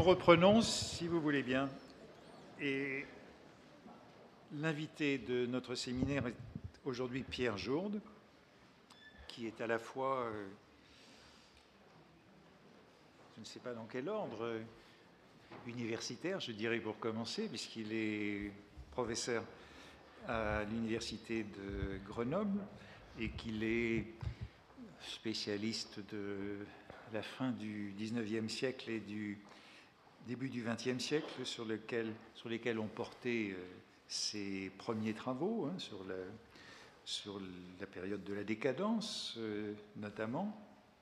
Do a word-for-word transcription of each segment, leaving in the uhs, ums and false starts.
Nous reprenons, si vous voulez bien, et l'invité de notre séminaire est aujourd'hui Pierre Jourde, qui est à la fois, euh, je ne sais pas dans quel ordre, euh, universitaire, je dirais pour commencer, puisqu'il est professeur à l'université de Grenoble et qu'il est spécialiste de la fin du dix-neuvième siècle et du début du vingtième siècle, sur, lequel, sur lesquels ont porté euh, ses premiers travaux, hein, sur, la, sur la période de la décadence euh, notamment,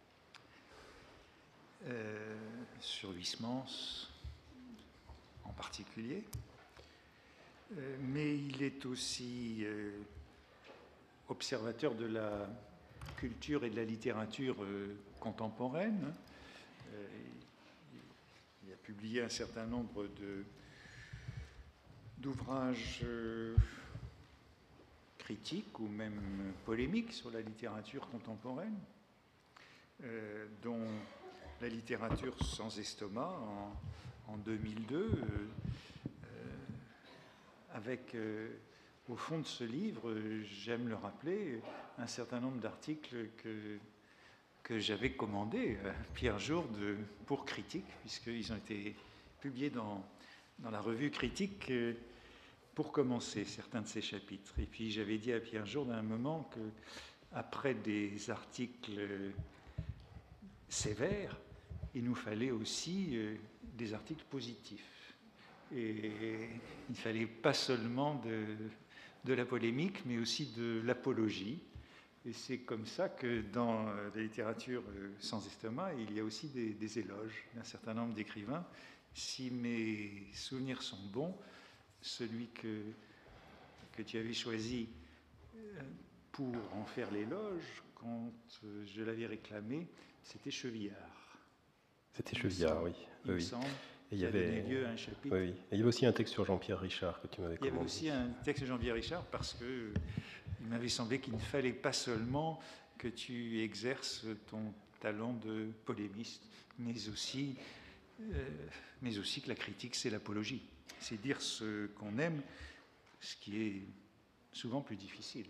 euh, sur Huysmans en particulier. Euh, mais il est aussi euh, observateur de la culture et de la littérature euh, contemporaine. Euh, il a publié un certain nombre de, d'ouvrages euh, critiques ou même polémiques sur la littérature contemporaine, euh, dont La littérature sans estomac en, en deux mille deux, euh, euh, avec euh, au fond de ce livre, j'aime le rappeler, un certain nombre d'articles que, que j'avais commandés à Pierre Jourde pour Critique, puisqu'ils ont été publiés dans, dans la revue Critique pour commencer certains de ces chapitres. Et puis j'avais dit à Pierre Jourde à un moment qu'après des articles sévères, il nous fallait aussi des articles positifs. Et il ne fallait pas seulement de, de la polémique, mais aussi de l'apologie. Et c'est comme ça que dans la littérature sans estomac, il y a aussi des, des éloges d'un certain nombre d'écrivains. Si mes souvenirs sont bons, celui que, que tu avais choisi pour en faire l'éloge, quand je l'avais réclamé, c'était Chevillard. C'était Chevillard, oui. Il me oui. semble. Et il y avait lieu à un chapitre. Oui, oui. Et il y avait aussi un texte sur Jean-Pierre Richard que tu m'avais commandé. Il y avait aussi un texte de Jean-Pierre Richard parce que il m'avait semblé qu'il ne fallait pas seulement que tu exerces ton talent de polémiste, mais aussi, euh, mais aussi que la critique, c'est l'apologie. C'est dire ce qu'on aime, ce qui est souvent plus difficile.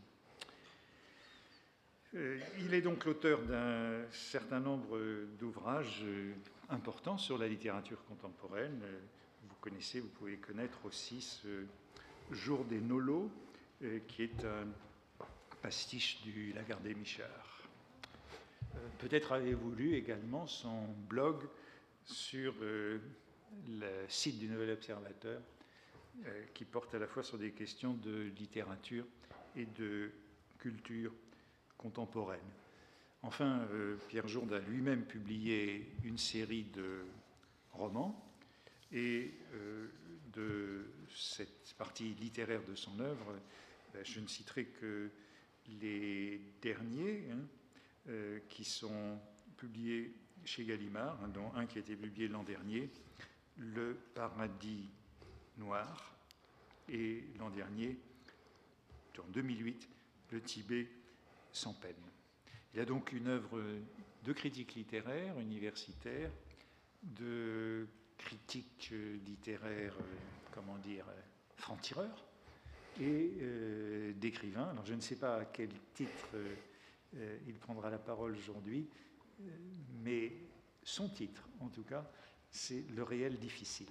Euh, il est donc l'auteur d'un certain nombre d'ouvrages importants sur la littérature contemporaine. Vous connaissez, vous pouvez connaître aussi ce Jour des Nolos, euh, qui est un pastiche du Lagardère-Michard. Euh, peut-être avez-vous lu également son blog sur euh, le site du Nouvel Observateur, euh, qui porte à la fois sur des questions de littérature et de culture contemporaine. Enfin, euh, Pierre Jourde a lui-même publié une série de romans, et euh, de cette partie littéraire de son œuvre, ben, je ne citerai que les derniers, hein, euh, qui sont publiés chez Gallimard, hein, dont un qui a été publié l'an dernier, Le Paradis Noir, et l'an dernier, en deux mille huit, Le Tibet sans peine. Il y a donc une œuvre de critique littéraire, universitaire, de critique littéraire, comment dire, franc-tireur, et euh, d'écrivain. Alors je ne sais pas à quel titre euh, il prendra la parole aujourd'hui, euh, mais son titre, en tout cas, c'est Le réel difficile.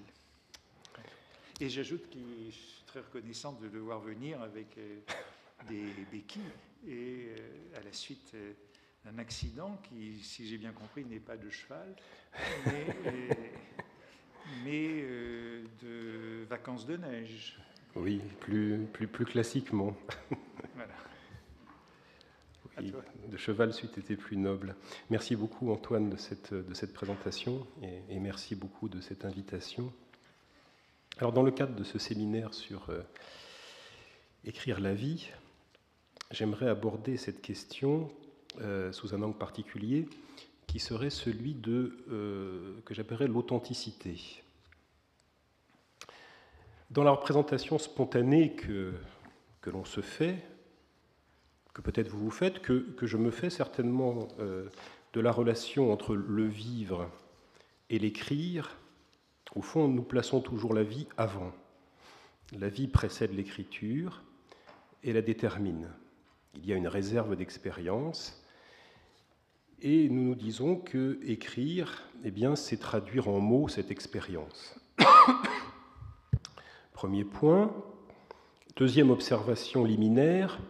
Et j'ajoute que je suis très reconnaissant de le voir venir avec euh, des béquilles et euh, à la suite euh, d'un accident qui, si j'ai bien compris, n'est pas de cheval, mais, euh, mais euh, de vacances de neige. Oui, plus, plus, plus classiquement. Voilà. Oui, de cheval c'eût été plus noble. Merci beaucoup Antoine de cette, de cette présentation et, et merci beaucoup de cette invitation. Alors dans le cadre de ce séminaire sur euh, écrire la vie, j'aimerais aborder cette question euh, sous un angle particulier qui serait celui de, euh, que j'appellerais l'authenticité. Dans la représentation spontanée que, que l'on se fait, que peut-être vous vous faites, que, que je me fais certainement euh, de la relation entre le vivre et l'écrire, Au fond, nous plaçons toujours la vie avant. La vie précède l'écriture et la détermine. Il y a une réserve d'expérience et nous nous disons que écrire, eh bien, c'est traduire en mots cette expérience. Premier point. Deuxième observation liminaire,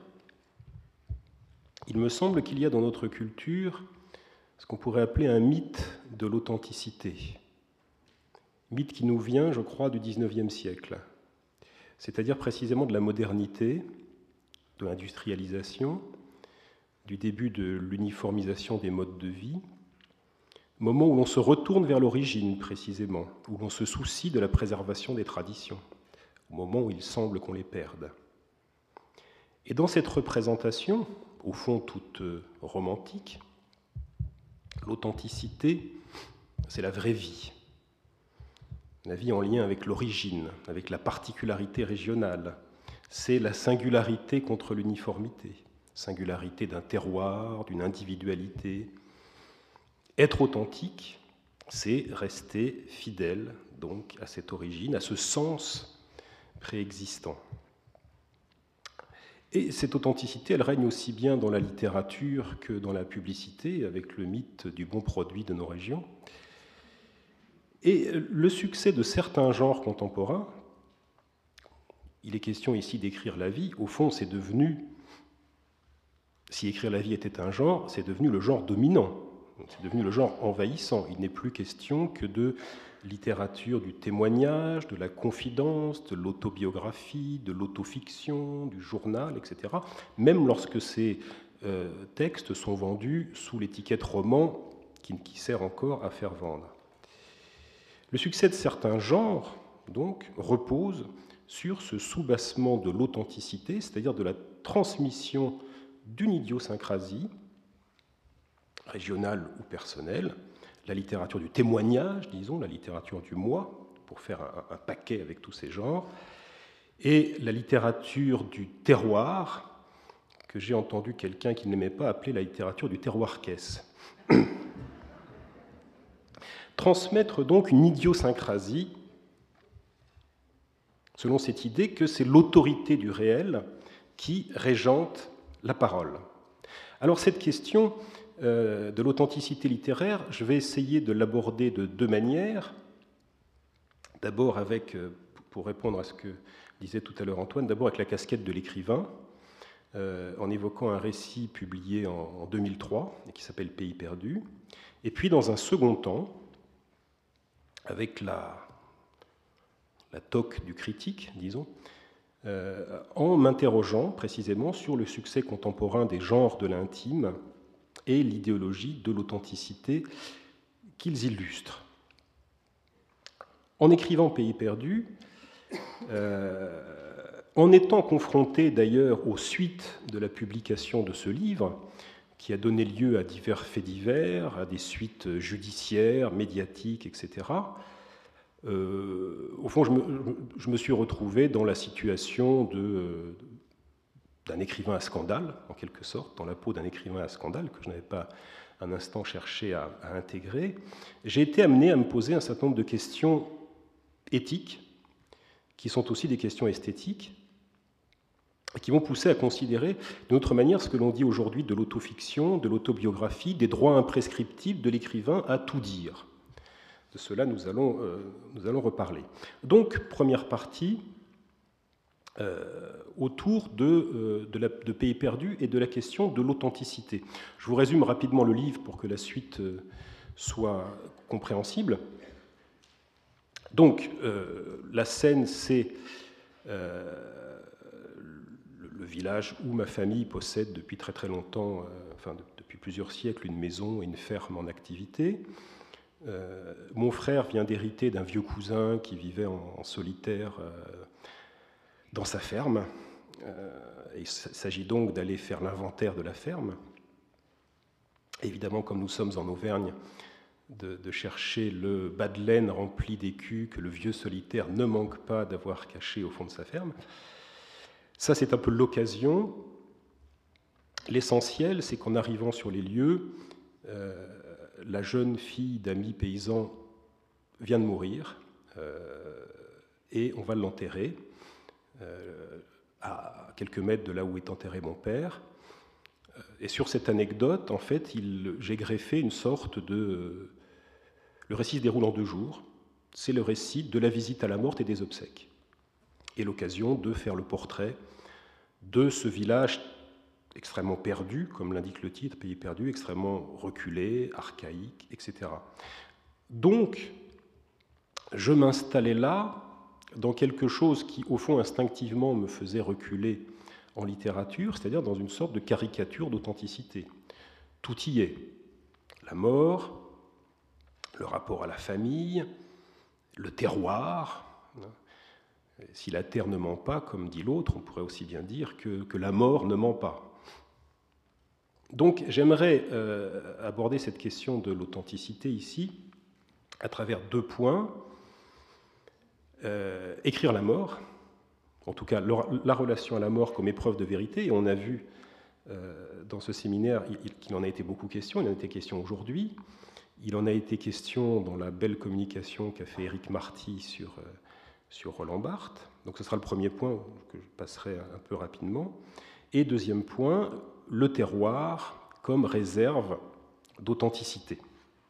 il me semble qu'il y a dans notre culture ce qu'on pourrait appeler un mythe de l'authenticité. Mythe qui nous vient, je crois, du dix-neuvième siècle, c'est-à-dire précisément de la modernité, de l'industrialisation, du début de l'uniformisation des modes de vie, moment où l'on se retourne vers l'origine précisément, où l'on se soucie de la préservation des traditions, au moment où il semble qu'on les perde. Et dans cette représentation, au fond toute romantique, l'authenticité, c'est la vraie vie. La vie en lien avec l'origine, avec la particularité régionale. C'est la singularité contre l'uniformité, singularité d'un terroir, d'une individualité. Être authentique, c'est rester fidèle donc à cette origine, à ce sens préexistant. Et cette authenticité, elle règne aussi bien dans la littérature que dans la publicité, avec le mythe du bon produit de nos régions. Et le succès de certains genres contemporains, il est question ici d'écrire la vie, au fond c'est devenu, si écrire la vie était un genre, c'est devenu le genre dominant, c'est devenu le genre envahissant. Il n'est plus question que de littérature du témoignage, de la confidence, de l'autobiographie, de l'autofiction, du journal, et cetera, même lorsque ces euh, textes sont vendus sous l'étiquette roman qui, qui sert encore à faire vendre. Le succès de certains genres, donc, repose sur ce soubassement de l'authenticité, c'est-à-dire de la transmission d'une idiosyncrasie, régionale ou personnelle, la littérature du témoignage, disons, la littérature du moi, pour faire un, un paquet avec tous ces genres, et la littérature du terroir, que j'ai entendu quelqu'un qui n'aimait pas appeler la littérature du terroir-caisse. Transmettre donc une idiosyncrasie, selon cette idée que c'est l'autorité du réel qui régente la parole. Alors cette question euh, de l'authenticité littéraire, je vais essayer de l'aborder de deux manières. D'abord avec, pour répondre à ce que disait tout à l'heure Antoine, d'abord avec la casquette de l'écrivain, euh, en évoquant un récit publié en, en deux mille trois, et qui s'appelle Pays perdu, et puis dans un second temps, avec la, la toque du critique, disons, euh, en m'interrogeant précisément sur le succès contemporain des genres de l'intime et l'idéologie de l'authenticité qu'ils illustrent. En écrivant Pays perdu, euh, en étant confronté d'ailleurs aux suites de la publication de ce livre, qui a donné lieu à divers faits divers, à des suites judiciaires, médiatiques, et cetera, euh, au fond, je me, je me suis retrouvé dans la situation de, d'un écrivain à scandale, en quelque sorte, dans la peau d'un écrivain à scandale, que je n'avais pas un instant cherché à, à intégrer. J'ai été amené à me poser un certain nombre de questions éthiques, qui sont aussi des questions esthétiques, et qui vont pousser à considérer d'une autre manière ce que l'on dit aujourd'hui de l'autofiction, de l'autobiographie, des droits imprescriptibles de l'écrivain à tout dire. De cela, nous allons, euh, nous allons reparler. Donc, première partie, euh, autour de, euh, de, la, de Pays perdu et de la question de l'authenticité. Je vous résume rapidement le livre pour que la suite euh, soit compréhensible. Donc, euh, la scène, c'est euh, le, le village où ma famille possède depuis très très longtemps, euh, enfin de, depuis plusieurs siècles, une maison et une ferme en activité. Euh, mon frère vient d'hériter d'un vieux cousin qui vivait en, en solitaire euh, dans sa ferme. Euh, il s'agit donc d'aller faire l'inventaire de la ferme. Évidemment, comme nous sommes en Auvergne, de, de chercher le bas de laine rempli d'écus que le vieux solitaire ne manque pas d'avoir caché au fond de sa ferme. Ça, c'est un peu l'occasion. L'essentiel, c'est qu'en arrivant sur les lieux, euh, la jeune fille d'amis paysans vient de mourir, euh, et on va l'enterrer euh, à quelques mètres de là où est enterré mon père. Et sur cette anecdote, en fait, il, j'ai greffé une sorte de... Le récit se déroule en deux jours. C'est le récit de la visite à la morte et des obsèques. Et l'occasion de faire le portrait de ce village extrêmement perdu, comme l'indique le titre, pays perdu, extrêmement reculé, archaïque, et cetera. Donc, je m'installais là, dans quelque chose qui, au fond, instinctivement me faisait reculer en littérature, c'est-à-dire dans une sorte de caricature d'authenticité. Tout y est. La mort, le rapport à la famille, le terroir. Si la terre ne ment pas, comme dit l'autre, on pourrait aussi bien dire que, que la mort ne ment pas. Donc j'aimerais euh, aborder cette question de l'authenticité ici à travers deux points. Euh, écrire la mort, en tout cas la relation à la mort comme épreuve de vérité, et on a vu euh, dans ce séminaire qu'il en a été beaucoup question, il en a été question aujourd'hui, il en a été question dans la belle communication qu'a fait Éric Marty sur, euh, sur Roland Barthes. Donc ce sera le premier point que je passerai un peu rapidement. Et deuxième point, le terroir comme réserve d'authenticité.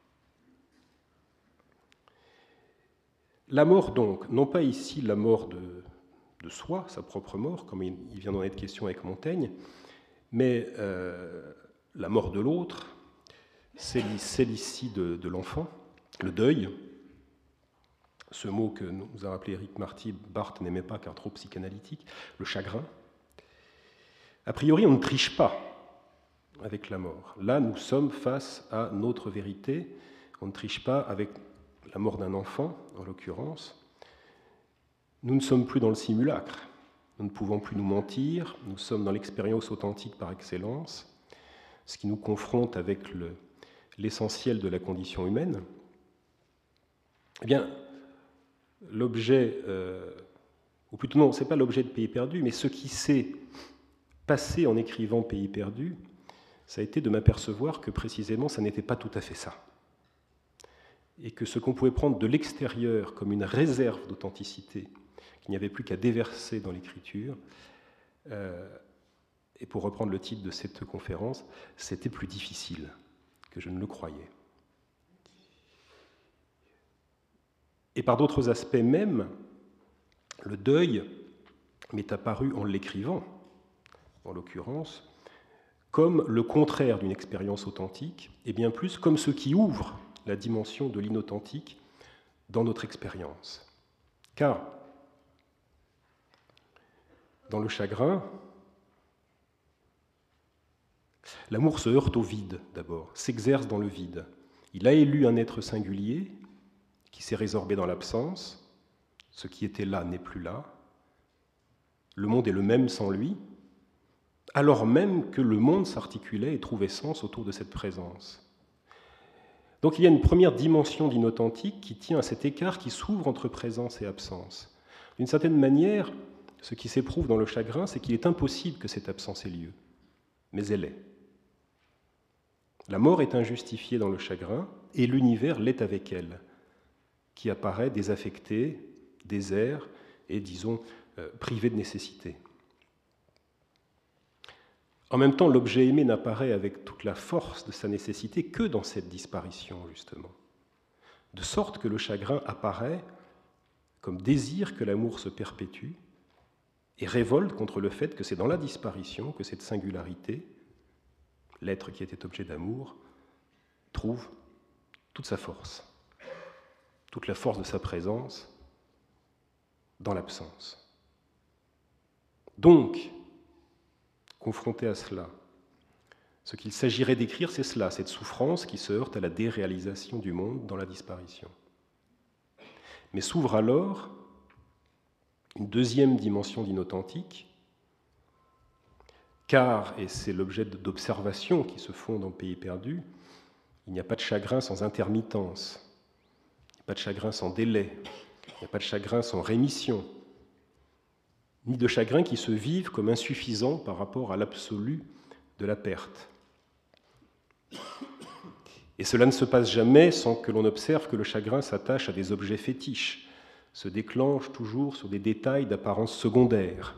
La mort donc, non pas ici la mort de, de soi, sa propre mort, comme il, il vient d'en être question avec Montaigne, mais euh, la mort de l'autre, c'est celle ici de, de l'enfant, le deuil, ce mot que nous a rappelé Éric Marty, Barthes n'aimait pas car trop psychanalytique, le chagrin. A priori, on ne triche pas avec la mort. Là, nous sommes face à notre vérité. On ne triche pas avec la mort d'un enfant, en l'occurrence. Nous ne sommes plus dans le simulacre. Nous ne pouvons plus nous mentir. Nous sommes dans l'expérience authentique par excellence, ce qui nous confronte avec le, l'essentiel de la condition humaine. Eh bien, l'objet, euh, ou plutôt non, ce n'est pas l'objet de Pays perdu, mais ce qui s'est passé en écrivant Pays perdu, ça a été de m'apercevoir que précisément ça n'était pas tout à fait ça. Et que ce qu'on pouvait prendre de l'extérieur comme une réserve d'authenticité, qu'il n'y avait plus qu'à déverser dans l'écriture, euh, et pour reprendre le titre de cette conférence, c'était plus difficile que je ne le croyais. Et par d'autres aspects même, le deuil m'est apparu en l'écrivant, en l'occurrence, comme le contraire d'une expérience authentique, et bien plus comme ce qui ouvre la dimension de l'inauthentique dans notre expérience. Car, dans le chagrin, l'amour se heurte au vide, d'abord, s'exerce dans le vide. Il a élu un être singulier qui s'est résorbé dans l'absence. Ce qui était là n'est plus là. Le monde est le même sans lui, alors même que le monde s'articulait et trouvait sens autour de cette présence. Donc il y a une première dimension d'inauthentique qui tient à cet écart qui s'ouvre entre présence et absence. D'une certaine manière, ce qui s'éprouve dans le chagrin, c'est qu'il est impossible que cette absence ait lieu, mais elle est. La mort est injustifiée dans le chagrin, et l'univers l'est avec elle, qui apparaît désaffecté, désert, et disons, euh, privé de nécessité. En même temps, l'objet aimé n'apparaît avec toute la force de sa nécessité que dans cette disparition, justement. De sorte que le chagrin apparaît comme désir que l'amour se perpétue et révolte contre le fait que c'est dans la disparition que cette singularité, l'être qui était objet d'amour, trouve toute sa force, toute la force de sa présence dans l'absence. Donc, confronté à cela, ce qu'il s'agirait d'écrire, c'est cela, cette souffrance qui se heurte à la déréalisation du monde dans la disparition. Mais s'ouvre alors une deuxième dimension d'inauthentique, car, et c'est l'objet d'observations qui se font dans Pays perdu, il n'y a pas de chagrin sans intermittence, il n'y a pas de chagrin sans délai, il n'y a pas de chagrin sans rémission, ni de chagrin qui se vivent comme insuffisants par rapport à l'absolu de la perte. Et cela ne se passe jamais sans que l'on observe que le chagrin s'attache à des objets fétiches, se déclenche toujours sur des détails d'apparence secondaire.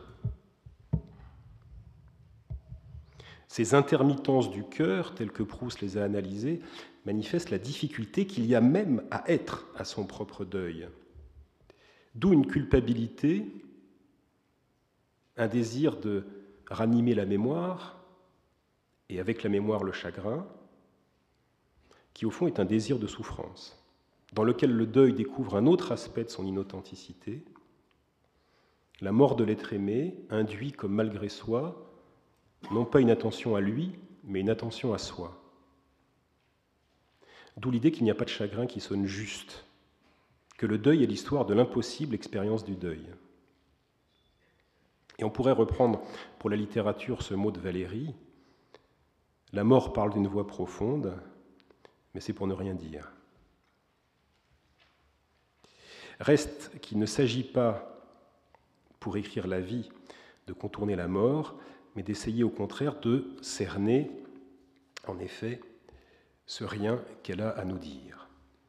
Ces intermittences du cœur, telles que Proust les a analysées, manifestent la difficulté qu'il y a même à être à son propre deuil. D'où une culpabilité, un désir de ranimer la mémoire, et avec la mémoire le chagrin, qui au fond est un désir de souffrance, dans lequel le deuil découvre un autre aspect de son inauthenticité. La mort de l'être aimé induit comme malgré soi, non pas une attention à lui, mais une attention à soi. D'où l'idée qu'il n'y a pas de chagrin qui sonne juste, que le deuil est l'histoire de l'impossible expérience du deuil. Et on pourrait reprendre pour la littérature ce mot de Valéry, « La mort parle d'une voix profonde, mais c'est pour ne rien dire ». Reste qu'il ne s'agit pas, pour écrire la vie, de contourner la mort, mais d'essayer au contraire de cerner, en effet, ce rien qu'elle a à nous dire.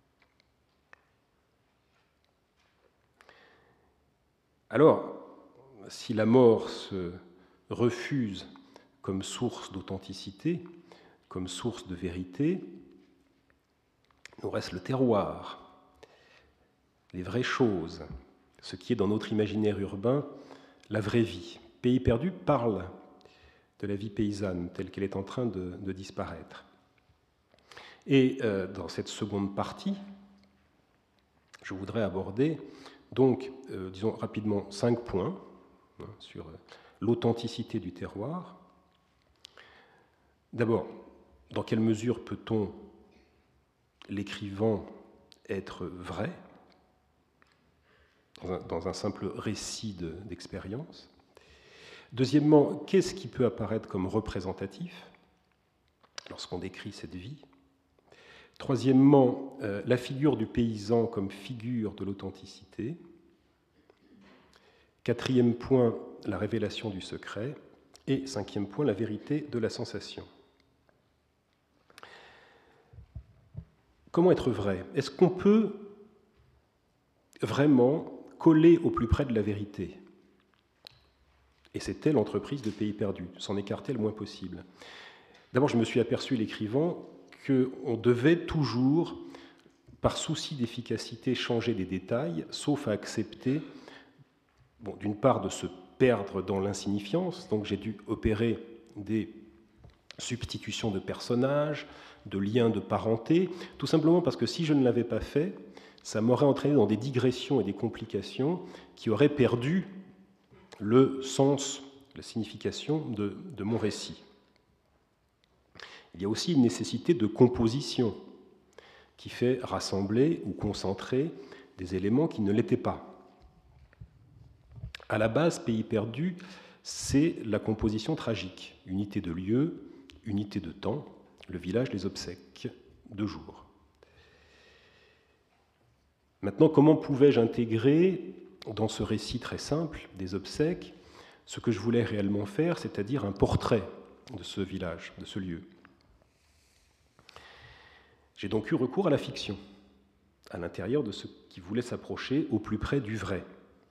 Alors, si la mort se refuse comme source d'authenticité, comme source de vérité, nous reste le terroir, les vraies choses, ce qui est dans notre imaginaire urbain la vraie vie. Pays perdu parle de la vie paysanne telle qu'elle est en train de, de disparaître. Et euh, dans cette seconde partie, je voudrais aborder donc, euh, disons rapidement, cinq points hein, sur l'authenticité du terroir. D'abord, dans quelle mesure peut-on, l'écrivant, être vrai dans un, dans un simple récit de, d'expérience? Deuxièmement, qu'est-ce qui peut apparaître comme représentatif lorsqu'on décrit cette vie? Troisièmement, euh, la figure du paysan comme figure de l'authenticité. Quatrième point, la révélation du secret. Et cinquième point, la vérité de la sensation. Comment être vrai? Est-ce qu'on peut vraiment coller au plus près de la vérité? Et c'était l'entreprise de Pays perdu, s'en écarter le moins possible. D'abord, je me suis aperçu, l'écrivant, qu'on devait toujours, par souci d'efficacité, changer des détails, sauf à accepter, bon, d'une part, de se perdre dans l'insignifiance, donc j'ai dû opérer des substitutions de personnages, de liens de parenté, tout simplement parce que si je ne l'avais pas fait, ça m'aurait entraîné dans des digressions et des complications qui auraient perdu le sens, la signification de, de mon récit. Il y a aussi une nécessité de composition qui fait rassembler ou concentrer des éléments qui ne l'étaient pas. À la base, Pays perdu, c'est la composition tragique, unité de lieu, unité de temps, le village, les obsèques, deux jours. Maintenant, comment pouvais-je intégrer dans ce récit très simple des obsèques ce que je voulais réellement faire, c'est-à-dire un portrait de ce village, de ce lieu? J'ai donc eu recours à la fiction, à l'intérieur de ce qui voulait s'approcher au plus près du vrai,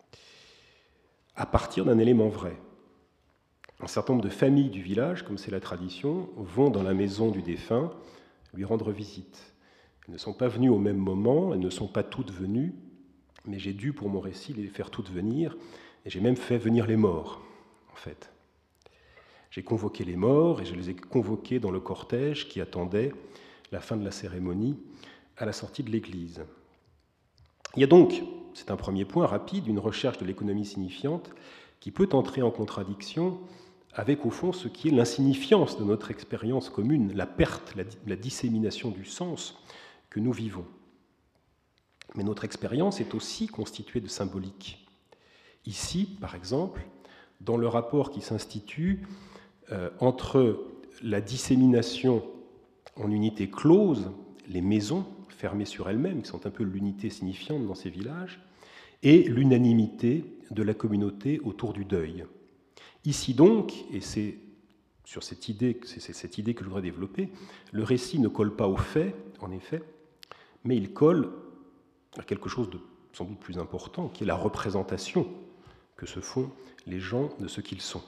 à partir d'un élément vrai. Un certain nombre de familles du village, comme c'est la tradition, vont dans la maison du défunt lui rendre visite. Elles ne sont pas venues au même moment, elles ne sont pas toutes venues, mais j'ai dû, pour mon récit, les faire toutes venir, et j'ai même fait venir les morts, en fait. J'ai convoqué les morts, et je les ai convoqués dans le cortège qui attendait la fin de la cérémonie à la sortie de l'église. Il y a donc, c'est un premier point rapide, une recherche de l'économie signifiante qui peut entrer en contradiction avec, au fond, ce qui est l'insignifiance de notre expérience commune, la perte, la, la dissémination du sens que nous vivons. Mais notre expérience est aussi constituée de symbolique. Ici, par exemple, dans le rapport qui s'institue euh, entre la dissémination en unité close, les maisons fermées sur elles-mêmes, qui sont un peu l'unité signifiante dans ces villages, et l'unanimité de la communauté autour du deuil. Ici donc, et c'est sur cette idée, c'est cette idée que je voudrais développer, le récit ne colle pas aux faits, en effet, mais il colle à quelque chose de sans doute plus important, qui est la représentation que se font les gens de ce qu'ils sont.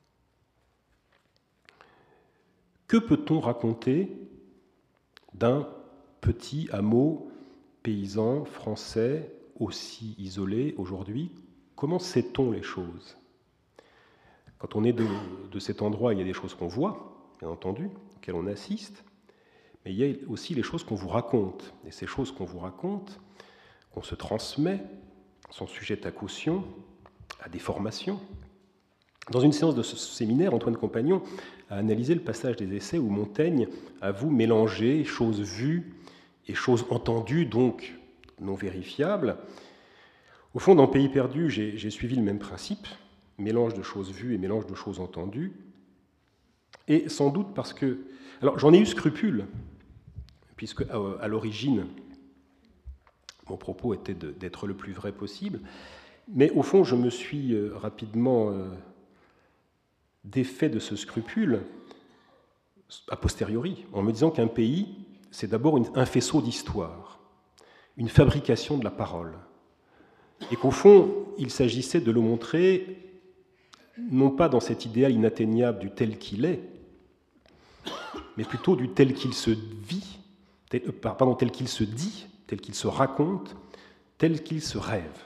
Que peut-on raconter d'un petit hameau paysan français aussi isolé aujourd'hui? Comment sait-on les choses? Quand on est de, de cet endroit, il y a des choses qu'on voit, bien entendu, auxquelles on assiste, mais il y a aussi les choses qu'on vous raconte. Et ces choses qu'on vous raconte, qu'on se transmet, sont sujettes à caution, à des formations. Dans une séance de ce séminaire, Antoine Compagnon a analysé le passage des essais où Montaigne avoue mélanger choses vues et choses entendues, donc non vérifiables. Au fond, dans Pays perdu, j'ai, j'ai suivi le même principe, mélange de choses vues et mélange de choses entendues. Et sans doute parce que... Alors, j'en ai eu scrupule, puisque à l'origine, mon propos était de, d'être le plus vrai possible, mais au fond, je me suis rapidement défait de ce scrupule a posteriori, en me disant qu'un pays, c'est d'abord une, un faisceau d'histoire, une fabrication de la parole, et qu'au fond, il s'agissait de le montrer, non pas dans cet idéal inatteignable du tel qu'il est, mais plutôt du tel qu'il se vit, tel, pardon, tel qu'il se dit, tel qu'il se raconte, tel qu'il se rêve.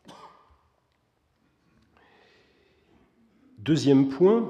Deuxième point,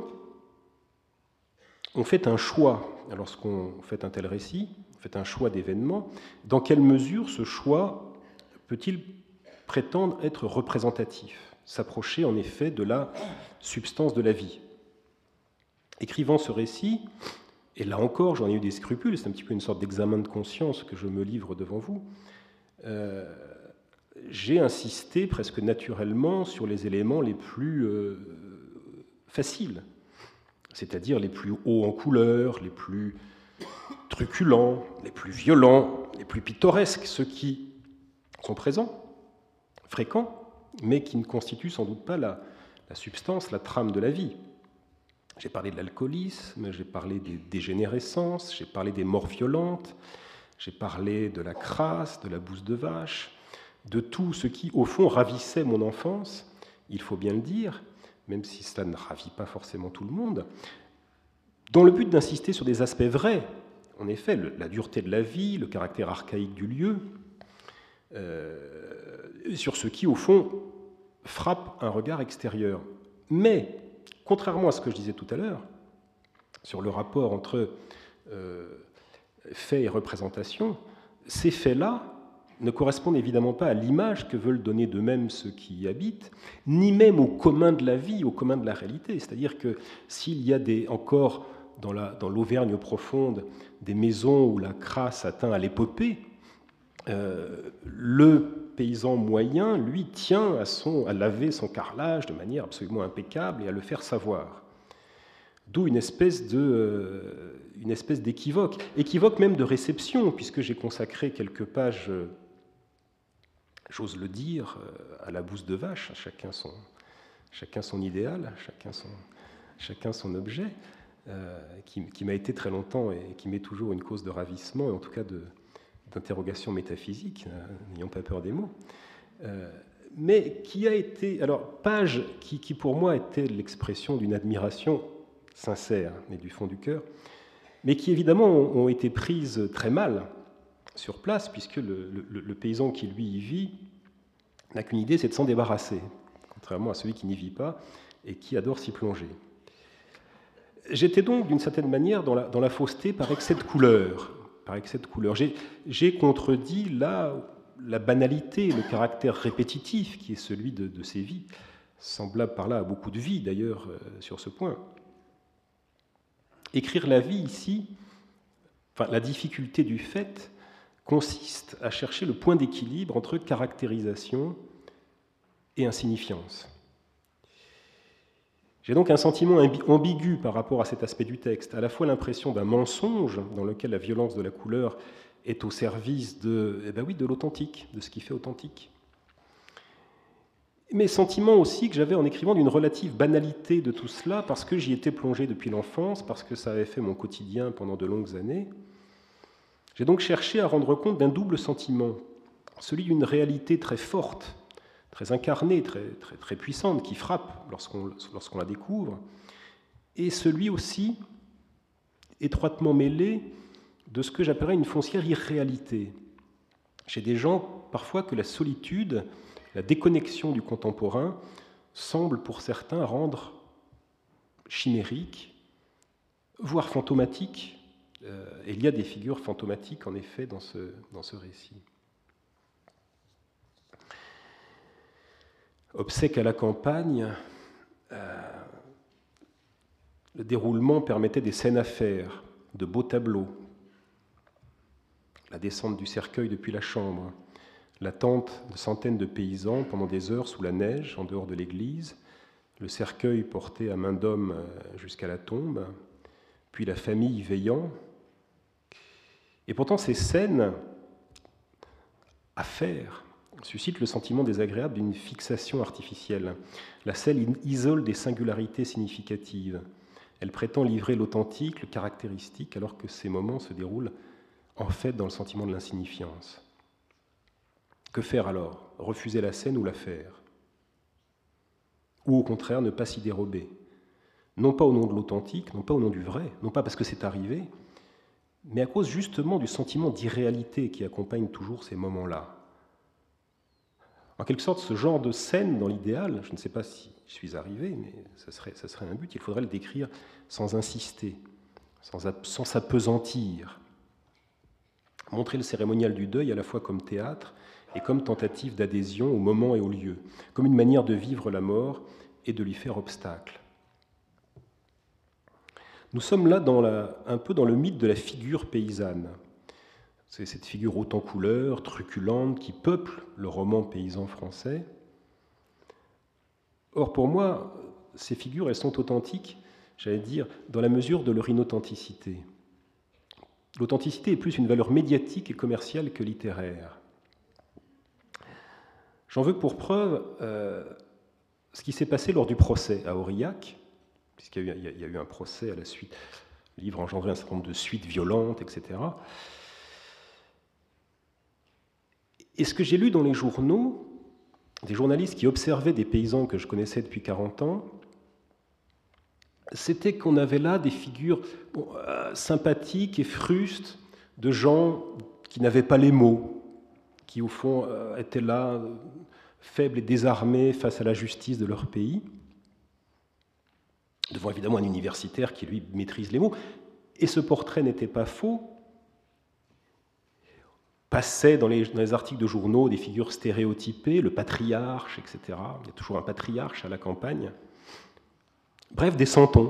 on fait un choix. Lorsqu'on fait un tel récit, on fait un choix d'événements. Dans quelle mesure ce choix peut-il prétendre être représentatif, s'approcher en effet de la substance de la vie? Écrivant ce récit, et là encore j'en ai eu des scrupules, c'est un petit peu une sorte d'examen de conscience que je me livre devant vous, euh, j'ai insisté presque naturellement sur les éléments les plus euh, faciles, c'est-à-dire les plus hauts en couleur, les plus truculents, les plus violents, les plus pittoresques, ceux qui sont présents, fréquents, mais qui ne constituent sans doute pas la, la substance, la trame de la vie. J'ai parlé de l'alcoolisme, j'ai parlé des dégénérescences, j'ai parlé des morts violentes, j'ai parlé de la crasse, de la bouse de vache, de tout ce qui, au fond, ravissait mon enfance, il faut bien le dire, même si cela ne ravit pas forcément tout le monde, dans le but d'insister sur des aspects vrais, en effet, le, la dureté de la vie, le caractère archaïque du lieu, euh, sur ce qui, au fond, frappe un regard extérieur. Mais, contrairement à ce que je disais tout à l'heure, sur le rapport entre euh, faits et représentation, ces faits-là ne correspondent évidemment pas à l'image que veulent donner d'eux-mêmes ceux qui y habitent, ni même au commun de la vie, au commun de la réalité. C'est-à-dire que s'il y a des, encore dans, la, dans l'Auvergne profonde des maisons où la crasse atteint à l'épopée, euh, le paysan moyen, lui, tient à, son, à laver son carrelage de manière absolument impeccable et à le faire savoir. D'où une espèce de, euh, une espèce d'équivoque, équivoque même de réception, puisque j'ai consacré quelques pages, euh, j'ose le dire, euh, à la bouse de vache, chacun son, chacun son idéal, chacun son, chacun son objet, euh, qui, qui m'a été très longtemps et qui m'est toujours une cause de ravissement, et en tout cas de, d'interrogation métaphysique, n'ayons pas peur des mots, euh, mais qui a été, alors, page qui, qui pour moi était l'expression d'une admiration sincère et du fond du cœur, mais qui évidemment ont été prises très mal sur place, puisque le, le, le paysan qui lui y vit n'a qu'une idée, c'est de s'en débarrasser, contrairement à celui qui n'y vit pas et qui adore s'y plonger. J'étais donc d'une certaine manière dans la, dans la fausseté par excès de couleur. Par excès de couleur. J'ai, j'ai contredit là la banalité, le caractère répétitif qui est celui de, de ces vies, semblable par là à beaucoup de vies d'ailleurs euh, sur ce point. Écrire la vie ici, enfin, la difficulté du fait consiste à chercher le point d'équilibre entre caractérisation et insignifiance. J'ai donc un sentiment ambigu par rapport à cet aspect du texte, à la fois l'impression d'un mensonge dans lequel la violence de la couleur est au service de, eh ben oui, de l'authentique, de ce qui fait authentique. Mais sentiment aussi que j'avais en écrivant d'une relative banalité de tout cela, parce que j'y étais plongé depuis l'enfance, parce que ça avait fait mon quotidien pendant de longues années. J'ai donc cherché à rendre compte d'un double sentiment. celui d'une réalité très forte, très incarnée, très, très, très puissante, qui frappe lorsqu'on lorsqu'on la découvre, et celui aussi étroitement mêlé de ce que j'appellerais une foncière irréalité. Chez des gens, parfois, que la solitude, la déconnexion du contemporain semble pour certains rendre chimérique, voire fantomatique. Euh, et il y a des figures fantomatiques, en effet, dans ce, dans ce récit. Obsèques à la campagne, euh, le déroulement permettait des scènes à faire, de beaux tableaux. La descente du cercueil depuis la chambre, l'attente de centaines de paysans pendant des heures sous la neige en dehors de l'église, le cercueil porté à main d'homme jusqu'à la tombe, puis la famille veillant. Et pourtant, ces scènes à faire suscitent le sentiment désagréable d'une fixation artificielle. La scène isole des singularités significatives. Elle prétend livrer l'authentique, le caractéristique, alors que ces moments se déroulent en fait dans le sentiment de l'insignifiance. Que faire alors? Refuser la scène ou la faire? Ou au contraire, ne pas s'y dérober? Non pas au nom de l'authentique, non pas au nom du vrai, non pas parce que c'est arrivé, mais à cause justement du sentiment d'irréalité qui accompagne toujours ces moments-là. En quelque sorte, ce genre de scène dans l'idéal, je ne sais pas si je suis arrivé, mais ça serait, ça serait un but, il faudrait le décrire sans insister, sans, sans s'apesantir. Montrer le cérémonial du deuil à la fois comme théâtre et comme tentative d'adhésion au moment et au lieu, comme une manière de vivre la mort et de lui faire obstacle. Nous sommes là dans la, un peu dans le mythe de la figure paysanne. C'est cette figure haute en couleurs, truculente, qui peuple le roman paysan français. Or, pour moi, ces figures, elles sont authentiques, j'allais dire, dans la mesure de leur inauthenticité. L'authenticité est plus une valeur médiatique et commerciale que littéraire. J'en veux pour preuve euh, ce qui s'est passé lors du procès à Aurillac, puisqu'il y a eu, il y a eu un procès à la suite, le livre a engendré un certain nombre de suites violentes, et cetera. Et ce que j'ai lu dans les journaux, des journalistes qui observaient des paysans que je connaissais depuis quarante ans, c'était qu'on avait là des figures bon, euh, sympathiques et frustes de gens qui n'avaient pas les mots, qui au fond euh, étaient là, euh, faibles et désarmés face à la justice de leur pays, devant évidemment un universitaire qui, lui, maîtrise les mots. Et ce portrait n'était pas faux. Passaient dans les, dans les articles de journaux des figures stéréotypées, le patriarche, et cetera. Il y a toujours un patriarche à la campagne. Bref, des santons.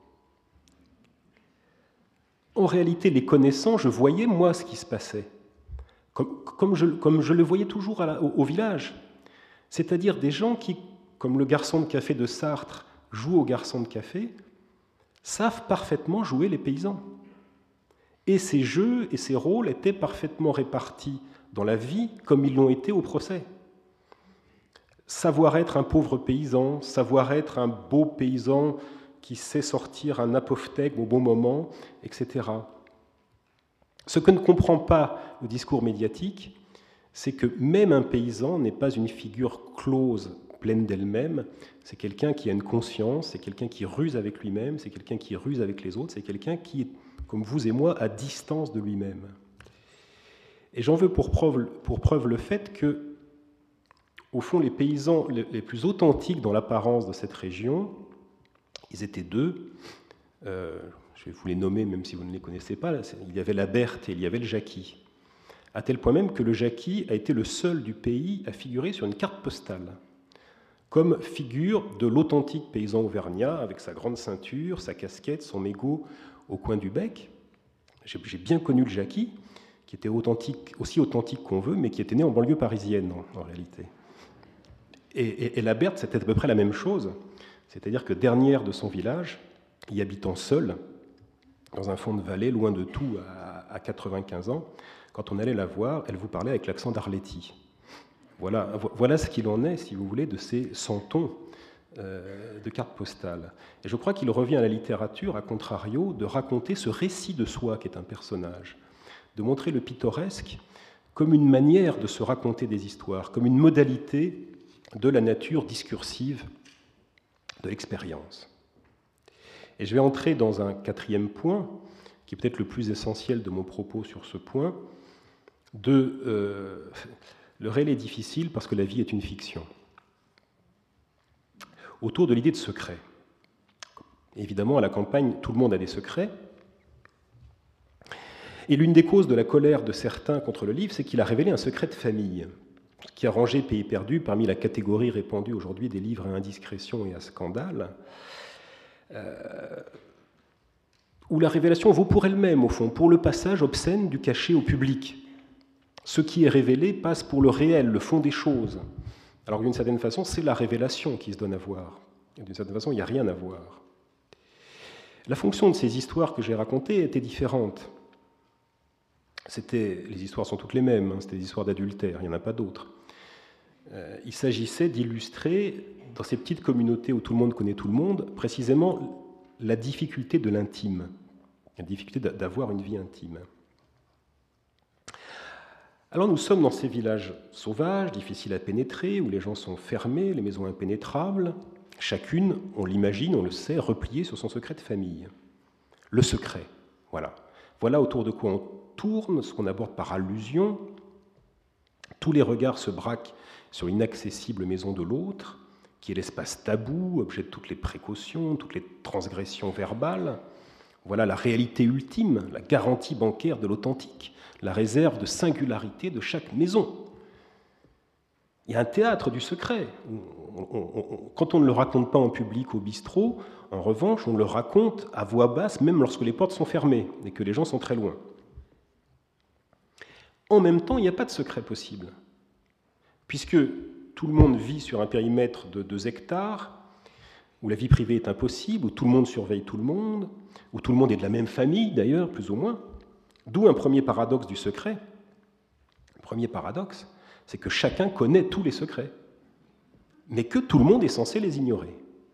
En réalité, les connaissant, je voyais, moi, ce qui se passait. Comme, comme, je, comme je le voyais toujours à la, au, au village. C'est-à-dire des gens qui, comme le garçon de café de Sartre joue au garçon de café, savent parfaitement jouer les paysans. Et ces jeux et ces rôles étaient parfaitement répartis dans la vie comme ils l'ont été au procès. Savoir être un pauvre paysan, savoir être un beau paysan qui sait sortir un apophthegme au bon moment, et cetera. Ce que ne comprend pas le discours médiatique, c'est que même un paysan n'est pas une figure close, pleine d'elle-même, c'est quelqu'un qui a une conscience, c'est quelqu'un qui ruse avec lui-même, c'est quelqu'un qui ruse avec les autres, c'est quelqu'un qui est, comme vous et moi, à distance de lui-même. Et j'en veux pour preuve, pour preuve le fait que, au fond, les paysans les plus authentiques dans l'apparence de cette région, ils étaient deux, euh, je vais vous les nommer même si vous ne les connaissez pas, il y avait la Berthe et il y avait le Jacqui, à tel point même que le Jacqui a été le seul du pays à figurer sur une carte postale, comme figure de l'authentique paysan auvergnat, avec sa grande ceinture, sa casquette, son mégot au coin du bec. J'ai bien connu le Jacqui, qui était authentique, aussi authentique qu'on veut, mais qui était né en banlieue parisienne, en, en réalité. Et, et, et la Berthe, c'était à peu près la même chose, c'est-à-dire que dernière de son village, y habitant seule, dans un fond de vallée, loin de tout, à, à quatre-vingt-quinze ans, quand on allait la voir, elle vous parlait avec l'accent d'Arletty. Voilà, voilà ce qu'il en est, si vous voulez, de ces santons euh, de cartes postales. Et je crois qu'il revient à la littérature, à contrario, de raconter ce récit de soi qui est un personnage, de montrer le pittoresque comme une manière de se raconter des histoires, comme une modalité de la nature discursive de l'expérience. Et je vais entrer dans un quatrième point, qui est peut-être le plus essentiel de mon propos sur ce point, de euh, le réel est difficile parce que la vie est une fiction. Autour de l'idée de secret. Évidemment, à la campagne, tout le monde a des secrets. Et l'une des causes de la colère de certains contre le livre, c'est qu'il a révélé un secret de famille, qui a rangé Pays perdu parmi la catégorie répandue aujourd'hui des livres à indiscrétion et à scandale, euh, où la révélation vaut pour elle-même, au fond, pour le passage obscène du caché au public. Ce qui est révélé passe pour le réel, le fond des choses. Alors d'une certaine façon, c'est la révélation qui se donne à voir. D'une certaine façon, il n'y a rien à voir. La fonction de ces histoires que j'ai racontées était différente. C'était, les histoires sont toutes les mêmes, hein, c'était des histoires d'adultère, il n'y en a pas d'autres. Euh, il s'agissait d'illustrer, dans ces petites communautés où tout le monde connaît tout le monde, précisément la difficulté de l'intime, la difficulté d'avoir une vie intime. Alors nous sommes dans ces villages sauvages, difficiles à pénétrer, où les gens sont fermés, les maisons impénétrables, chacune, on l'imagine, on le sait, repliée sur son secret de famille. Le secret, voilà. Voilà autour de quoi on tourne, ce qu'on aborde par allusion. Tous les regards se braquent sur l'inaccessible maison de l'autre, qui est l'espace tabou, objet de toutes les précautions, toutes les transgressions verbales. Voilà la réalité ultime, la garantie bancaire de l'authentique, la réserve de singularité de chaque maison. Il y a un théâtre du secret. On, on, on, quand on ne le raconte pas en public au bistrot, en revanche, on le raconte à voix basse, même lorsque les portes sont fermées et que les gens sont très loin. En même temps, il n'y a pas de secret possible, puisque tout le monde vit sur un périmètre de deux hectares, où la vie privée est impossible, où tout le monde surveille tout le monde, où tout le monde est de la même famille, d'ailleurs, plus ou moins. D'où un premier paradoxe du secret. Le premier paradoxe, c'est que chacun connaît tous les secrets, mais que tout le monde est censé les ignorer.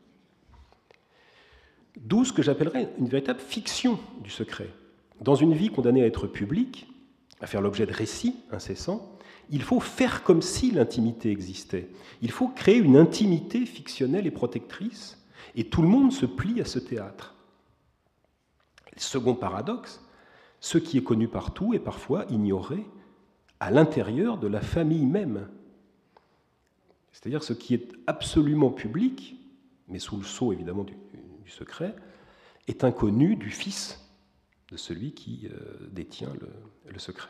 D'où ce que j'appellerais une véritable fiction du secret. Dans une vie condamnée à être publique, à faire l'objet de récits incessants, il faut faire comme si l'intimité existait. Il faut créer une intimité fictionnelle et protectrice, et tout le monde se plie à ce théâtre. Le second paradoxe, ce qui est connu partout est parfois ignoré à l'intérieur de la famille même. C'est-à-dire ce qui est absolument public, mais sous le sceau évidemment du, du secret, est inconnu du fils de celui qui euh, détient le, le secret.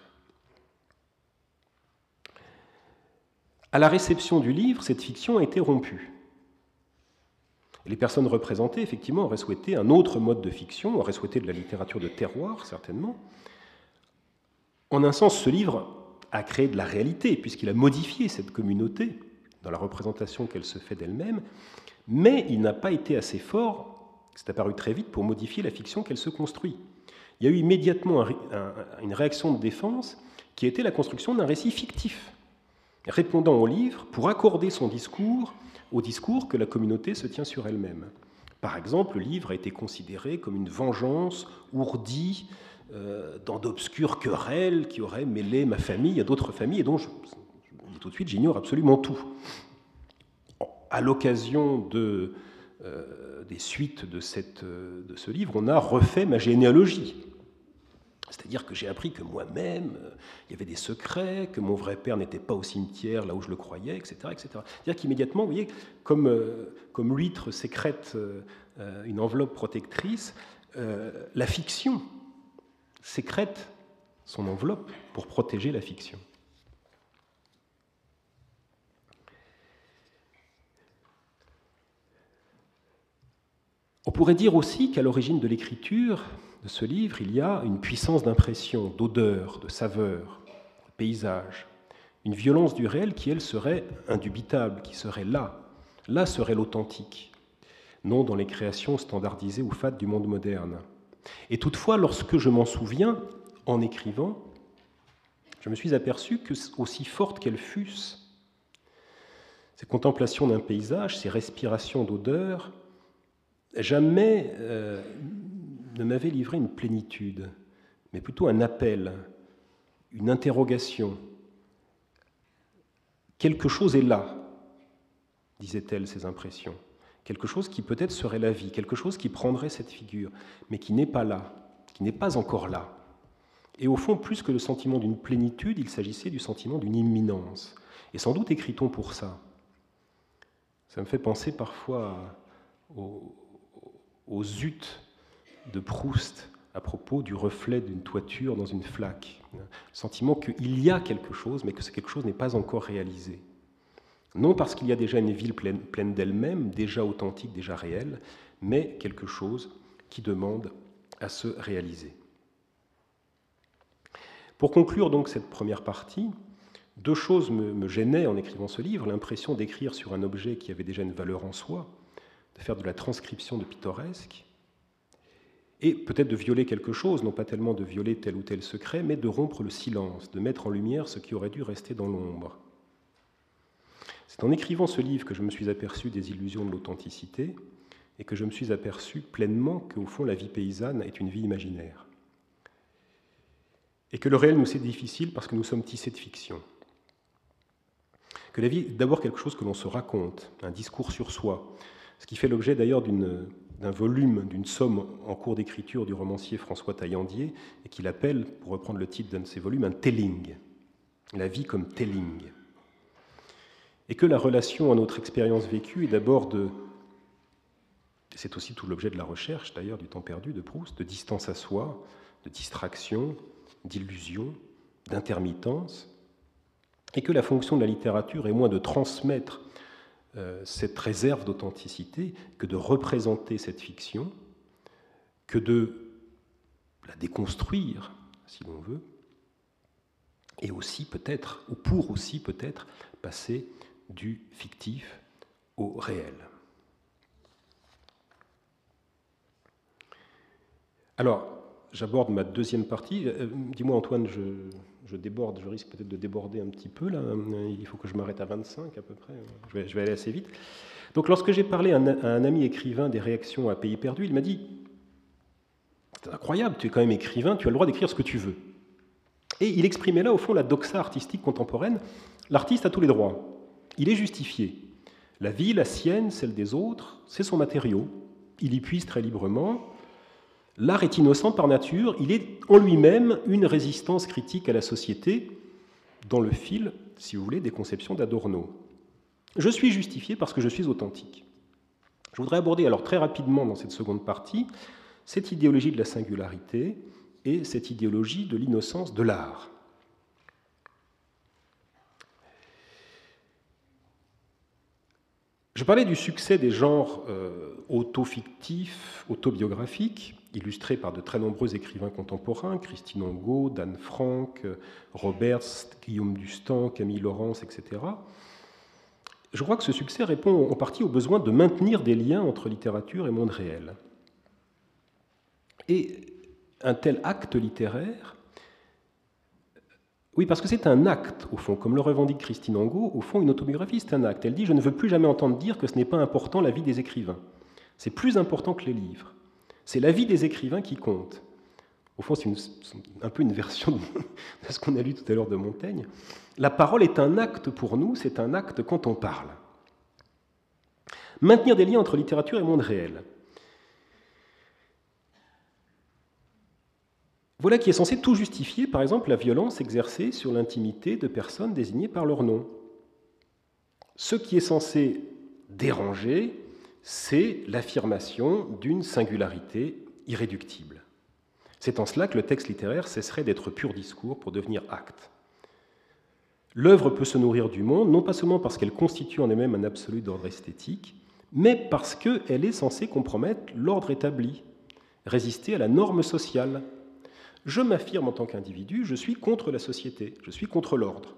À la réception du livre, cette fiction a été rompue. Et les personnes représentées, effectivement, auraient souhaité un autre mode de fiction, auraient souhaité de la littérature de terroir, certainement. En un sens, ce livre a créé de la réalité, puisqu'il a modifié cette communauté dans la représentation qu'elle se fait d'elle-même, mais il n'a pas été assez fort, c'est apparu très vite, pour modifier la fiction qu'elle se construit. Il y a eu immédiatement un, un, une réaction de défense qui a été la construction d'un récit fictif, répondant au livre pour accorder son discours au discours que la communauté se tient sur elle-même. Par exemple, le livre a été considéré comme une vengeance ourdie euh, dans d'obscures querelles qui auraient mêlé ma famille à d'autres familles, et dont, je, je dis tout de suite, j'ignore absolument tout. À l'occasion de, euh, des suites de, cette, de ce livre, on a refait ma généalogie. C'est-à-dire que j'ai appris que moi-même, euh, il y avait des secrets, que mon vrai père n'était pas au cimetière là où je le croyais, et cetera, et cetera. C'est-à-dire qu'immédiatement, vous voyez, comme, euh, comme l'huître sécrète euh, une enveloppe protectrice, euh, la fiction sécrète son enveloppe pour protéger la fiction. On pourrait dire aussi qu'à l'origine de l'écriture de ce livre, il y a une puissance d'impression, d'odeur, de saveur, de paysage, une violence du réel qui, elle, serait indubitable, qui serait là. Là serait l'authentique, non dans les créations standardisées ou fades du monde moderne. Et toutefois, lorsque je m'en souviens, en écrivant, je me suis aperçu que, aussi fortes qu'elles fussent, ces contemplations d'un paysage, ces respirations d'odeur, jamais euh, ne m'avait livré une plénitude, mais plutôt un appel, une interrogation, Quelque chose est là, disait-elle, ses impressions. Quelque chose qui peut-être serait la vie, quelque chose qui prendrait cette figure, mais qui n'est pas là, qui n'est pas encore là. Et au fond, plus que le sentiment d'une plénitude, il s'agissait du sentiment d'une imminence. Et sans doute écrit-on pour ça. Ça me fait penser parfois aux, aux zut de Proust à propos du reflet d'une toiture dans une flaque. Le sentiment qu'il y a quelque chose, mais que ce quelque chose n'est pas encore réalisé. Non parce qu'il y a déjà une ville pleine, pleine d'elle-même, déjà authentique, déjà réelle, mais quelque chose qui demande à se réaliser. Pour conclure donc cette première partie, deux choses me, me gênaient en écrivant ce livre, l'impression d'écrire sur un objet qui avait déjà une valeur en soi, de faire de la transcription de pittoresque, et peut-être de violer quelque chose, non pas tellement de violer tel ou tel secret, mais de rompre le silence, de mettre en lumière ce qui aurait dû rester dans l'ombre. C'est en écrivant ce livre que je me suis aperçu des illusions de l'authenticité et que je me suis aperçu pleinement qu'au fond la vie paysanne est une vie imaginaire. Et que le réel nous est difficile parce que nous sommes tissés de fiction. Que la vie est d'abord quelque chose que l'on se raconte, un discours sur soi, ce qui fait l'objet d'ailleurs d'une, d'un volume, d'une somme en cours d'écriture du romancier François Taillandier, et qu'il appelle, pour reprendre le titre d'un de ses volumes, un telling. La vie comme telling. Et que la relation à notre expérience vécue est d'abord de... C'est aussi tout l'objet de la recherche, d'ailleurs, du temps perdu de Proust, de distance à soi, de distraction, d'illusion, d'intermittence, et que la fonction de la littérature est moins de transmettre euh, cette réserve d'authenticité que de représenter cette fiction, que de la déconstruire, si l'on veut, et aussi peut-être, ou pour aussi peut-être, passer du fictif au réel. Alors, j'aborde ma deuxième partie. Euh, dis-moi, Antoine, je, je déborde, je risque peut-être de déborder un petit peu, là. Il faut que je m'arrête à vingt-cinq à peu près. Je vais, je vais aller assez vite. Donc, lorsque j'ai parlé à un, à un ami écrivain des réactions à Pays perdu, il m'a dit « C'est incroyable, tu es quand même écrivain, tu as le droit d'écrire ce que tu veux. » Et il exprimait là, au fond, la doxa artistique contemporaine. L'artiste a tous les droits. Il est justifié. La vie, la sienne, celle des autres, c'est son matériau. Il y puise très librement. L'art est innocent par nature. Il est en lui-même une résistance critique à la société, dans le fil, si vous voulez, des conceptions d'Adorno. Je suis justifié parce que je suis authentique. Je voudrais aborder alors très rapidement dans cette seconde partie cette idéologie de la singularité et cette idéologie de l'innocence de l'art. Je parlais du succès des genres euh, auto-fictifs, autobiographiques, illustrés par de très nombreux écrivains contemporains, Christine Angot, Dan Frank, Roberts, Guillaume Dustan, Camille Laurence, et cetera. Je crois que ce succès répond en partie au besoin de maintenir des liens entre littérature et monde réel. Et un tel acte littéraire, oui, parce que c'est un acte, au fond, comme le revendique Christine Angot, au fond, une autobiographie, c'est un acte. Elle dit « Je ne veux plus jamais entendre dire que ce n'est pas important la vie des écrivains. C'est plus important que les livres. C'est la vie des écrivains qui compte. » Au fond, c'est une, un peu une version de ce qu'on a lu tout à l'heure de Montaigne. La parole est un acte pour nous, c'est un acte quand on parle. Maintenir des liens entre littérature et monde réel. Voilà qui est censé tout justifier, par exemple, la violence exercée sur l'intimité de personnes désignées par leur nom. Ce qui est censé déranger, c'est l'affirmation d'une singularité irréductible. C'est en cela que le texte littéraire cesserait d'être pur discours pour devenir acte. L'œuvre peut se nourrir du monde, non pas seulement parce qu'elle constitue en elle-même un absolu d'ordre esthétique, mais parce qu'elle est censée compromettre l'ordre établi, résister à la norme sociale. Je m'affirme en tant qu'individu, je suis contre la société, je suis contre l'ordre.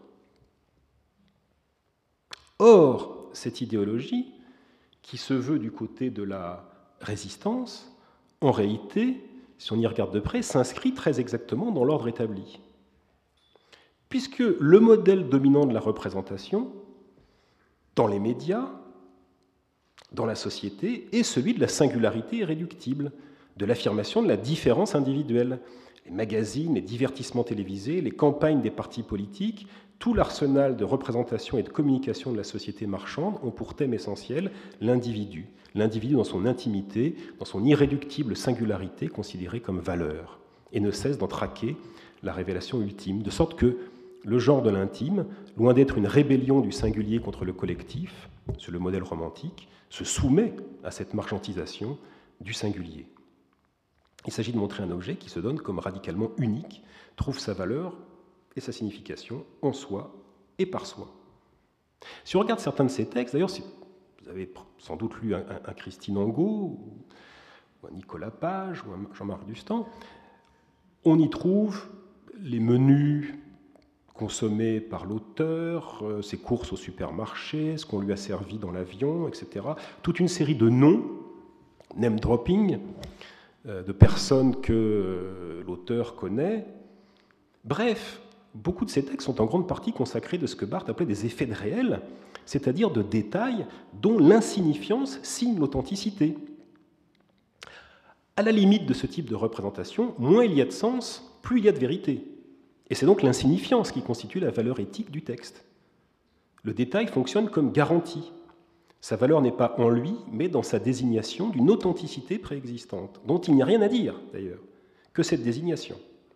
Or, cette idéologie, qui se veut du côté de la résistance, en réalité, si on y regarde de près, s'inscrit très exactement dans l'ordre établi. Puisque le modèle dominant de la représentation, dans les médias, dans la société, est celui de la singularité irréductible, de l'affirmation de la différence individuelle. les magazines, les divertissements télévisés, les campagnes des partis politiques, tout l'arsenal de représentation et de communication de la société marchande ont pour thème essentiel l'individu, l'individu dans son intimité, dans son irréductible singularité considérée comme valeur, et ne cesse d'en traquer la révélation ultime, de sorte que le genre de l'intime, loin d'être une rébellion du singulier contre le collectif, c'est le modèle romantique, se soumet à cette marchandisation du singulier. Il s'agit de montrer un objet qui se donne comme radicalement unique, trouve sa valeur et sa signification en soi et par soi. Si on regarde certains de ces textes, d'ailleurs, si vous avez sans doute lu un, un, un Christine Angot, ou un Nicolas Page, ou un Jean-Marc Dustan, on y trouve les menus consommés par l'auteur, ses courses au supermarché, ce qu'on lui a servi dans l'avion, et cetera. Toute une série de noms, name dropping, de personnes que l'auteur connaît. Bref, beaucoup de ces textes sont en grande partie consacrés de ce que Barthes appelait des effets de réel, c'est-à-dire de détails dont l'insignifiance signe l'authenticité. À la limite de ce type de représentation, moins il y a de sens, plus il y a de vérité. Et c'est donc l'insignifiance qui constitue la valeur éthique du texte. Le détail fonctionne comme garantie. Sa valeur n'est pas en lui, mais dans sa désignation d'une authenticité préexistante, dont il n'y a rien à dire, d'ailleurs, que cette désignation.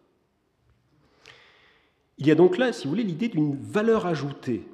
Il y a donc là, si vous voulez, l'idée d'une valeur ajoutée,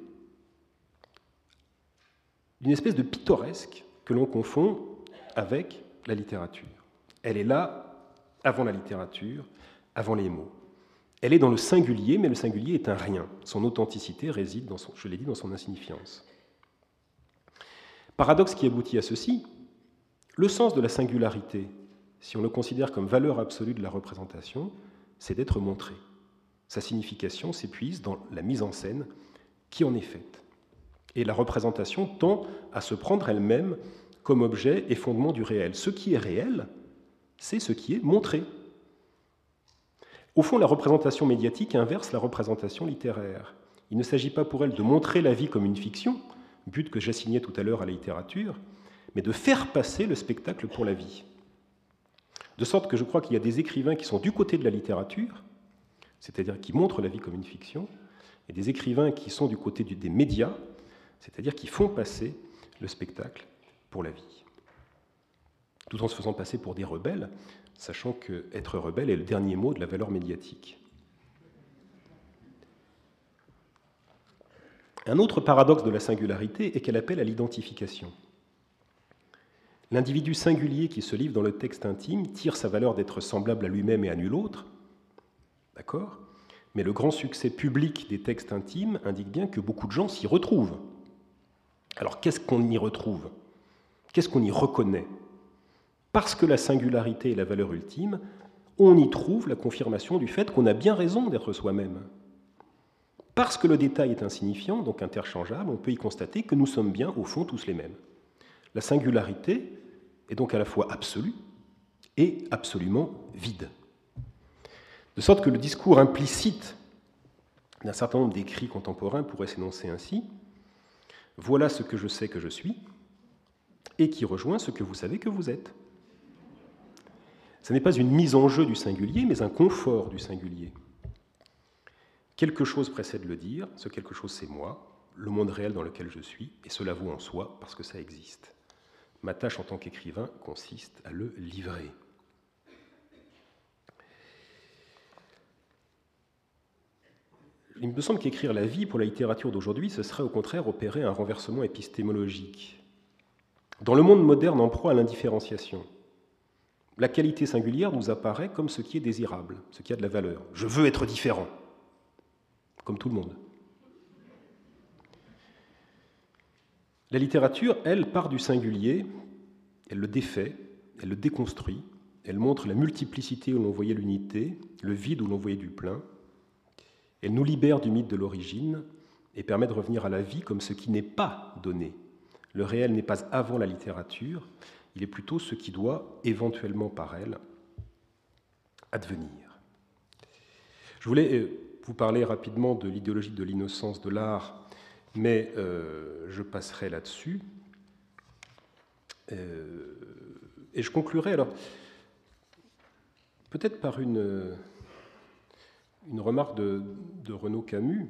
d'une espèce de pittoresque que l'on confond avec la littérature. Elle est là avant la littérature, avant les mots. Elle est dans le singulier, mais le singulier est un rien. Son authenticité réside, dans son, je l'ai dit, dans son insignifiance. Paradoxe qui aboutit à ceci, le sens de la singularité, si on le considère comme valeur absolue de la représentation, c'est d'être montré. Sa signification s'épuise dans la mise en scène qui en est faite. Et la représentation tend à se prendre elle-même comme objet et fondement du réel. Ce qui est réel, c'est ce qui est montré. Au fond, la représentation médiatique inverse la représentation littéraire. Il ne s'agit pas pour elle de montrer la vie comme une fiction, but que j'assignais tout à l'heure à la littérature, mais de faire passer le spectacle pour la vie. De sorte que je crois qu'il y a des écrivains qui sont du côté de la littérature, c'est-à-dire qui montrent la vie comme une fiction, et des écrivains qui sont du côté des médias, c'est-à-dire qui font passer le spectacle pour la vie. Tout en se faisant passer pour des rebelles, sachant qu'être rebelle est le dernier mot de la valeur médiatique. Un autre paradoxe de la singularité est qu'elle appelle à l'identification. L'individu singulier qui se livre dans le texte intime tire sa valeur d'être semblable à lui-même et à nul autre, d'accord ? Mais le grand succès public des textes intimes indique bien que beaucoup de gens s'y retrouvent. Alors qu'est-ce qu'on y retrouve ? Qu'est-ce qu'on y reconnaît ? Parce que la singularité est la valeur ultime, on y trouve la confirmation du fait qu'on a bien raison d'être soi-même. Parce que le détail est insignifiant, donc interchangeable, on peut y constater que nous sommes bien, au fond, tous les mêmes. La singularité est donc à la fois absolue et absolument vide. De sorte que le discours implicite d'un certain nombre d'écrits contemporains pourrait s'énoncer ainsi : « Voilà ce que je sais que je suis, et qui rejoint ce que vous savez que vous êtes. » Ce n'est pas une mise en jeu du singulier, mais un confort du singulier. Quelque chose précède le dire, ce quelque chose c'est moi, le monde réel dans lequel je suis, et cela vaut en soi parce que ça existe. Ma tâche en tant qu'écrivain consiste à le livrer. Il me semble qu'écrire la vie pour la littérature d'aujourd'hui, ce serait au contraire opérer un renversement épistémologique. Dans le monde moderne en proie à l'indifférenciation, la qualité singulière nous apparaît comme ce qui est désirable, ce qui a de la valeur. Je veux être différent, comme tout le monde. La littérature, elle, part du singulier, elle le défait, elle le déconstruit, elle montre la multiplicité où l'on voyait l'unité, le vide où l'on voyait du plein. Elle nous libère du mythe de l'origine et permet de revenir à la vie comme ce qui n'est pas donné. Le réel n'est pas avant la littérature, il est plutôt ce qui doit, éventuellement par elle, advenir. Je voulais vous parler rapidement de l'idéologie de l'innocence de l'art, mais euh, je passerai là-dessus. Euh, et je conclurai alors peut-être par une, une remarque de, de Renaud Camus.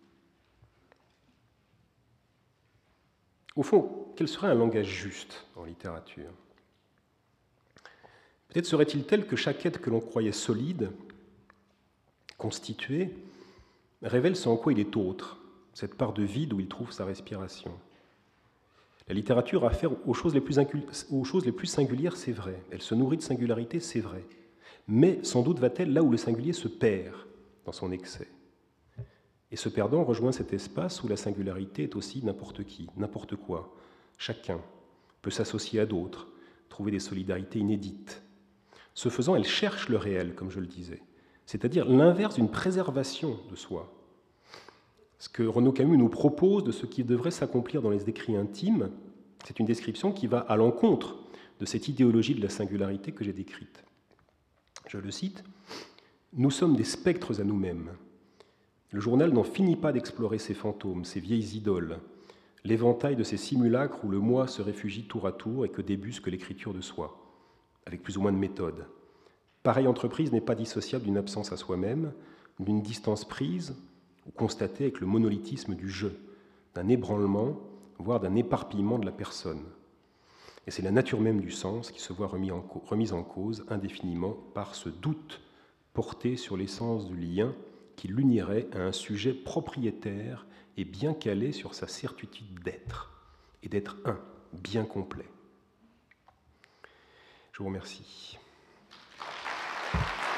Au fond, quel serait un langage juste en littérature? Peut-être serait-il tel que chaque être que l'on croyait solide, constitué, révèle ce en quoi il est autre, cette part de vide où il trouve sa respiration. La littérature a affaire aux choses les plus, incul... aux choses les plus singulières, c'est vrai. Elle se nourrit de singularité, c'est vrai. Mais sans doute va-t-elle là où le singulier se perd dans son excès. Et ce perdant rejoint cet espace où la singularité est aussi n'importe qui, n'importe quoi. Chacun peut s'associer à d'autres, trouver des solidarités inédites. Ce faisant, elle cherche le réel, comme je le disais, c'est-à-dire l'inverse d'une préservation de soi. Ce que Renaud Camus nous propose de ce qui devrait s'accomplir dans les écrits intimes, c'est une description qui va à l'encontre de cette idéologie de la singularité que j'ai décrite. Je le cite, « Nous sommes des spectres à nous-mêmes. Le journal n'en finit pas d'explorer ces fantômes, ces vieilles idoles, l'éventail de ces simulacres où le moi se réfugie tour à tour et que débusque l'écriture de soi, avec plus ou moins de méthode. Pareille entreprise n'est pas dissociable d'une absence à soi-même, d'une distance prise ou constatée avec le monolithisme du je, d'un ébranlement, voire d'un éparpillement de la personne. Et c'est la nature même du sens qui se voit remis en, remise en cause indéfiniment par ce doute porté sur l'essence du lien qui l'unirait à un sujet propriétaire et bien calé sur sa certitude d'être, et d'être un, bien complet. Je vous remercie.